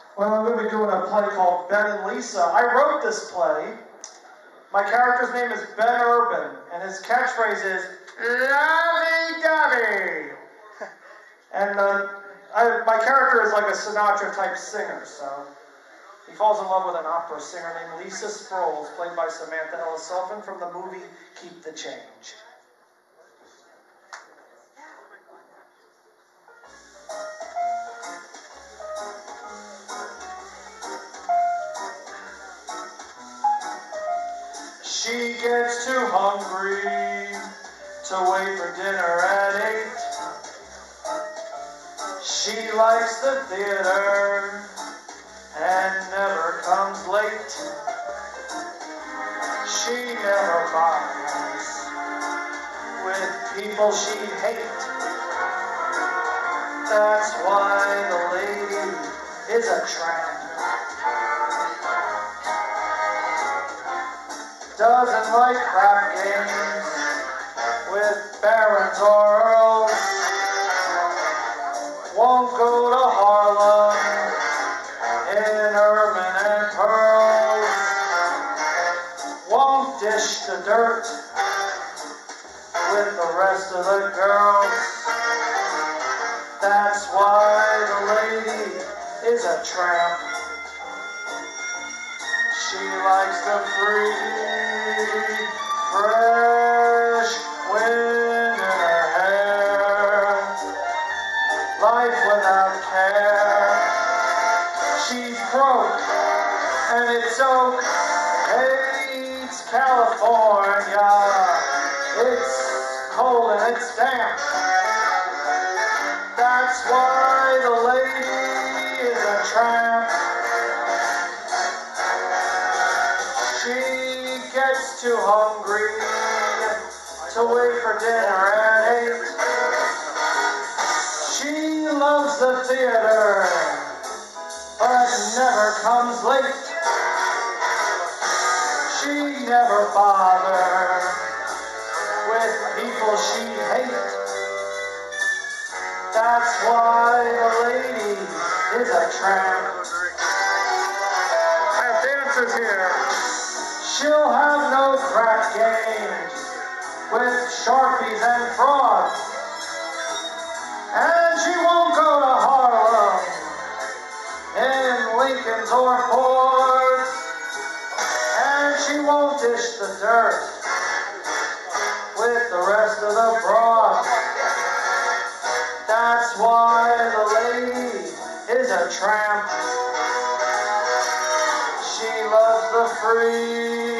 Well, I'm going to be doing a play called Ben and Lisa. I wrote this play. My character's name is Ben Urban, and his catchphrase is, "Lovey-dovey." And my character is like a Sinatra-type singer, so he falls in love with an opera singer named Lisa Sproles, played by Samantha Ellis Sullivan from the movie Keep the Change. She gets too hungry to wait for dinner at 8. She likes the theater and never comes late. She never buys with people she'd hate. That's why the lady is a tramp. Doesn't like crap games with barons or earls. Won't go to Harlem in ermine and pearls. Won't dish the dirt with the rest of the girls. That's why the lady is a tramp. She likes the free, fresh wind in her hair. Life without care. She's broke and it's oak. Hates California. It's cold and it's damp. That's why the lady is a tramp. She gets too hungry to wait for dinner at 8. She loves the theater, but never comes late. She never bothers with people she hates. That's why the lady is a tramp. I have dancers here. She'll have no crap games with Sharpies and frauds. And she won't go to Harlem in Lincolns or Fords. And she won't dish the dirt with the rest of the broad. That's why the lady is a tramp. She loves the free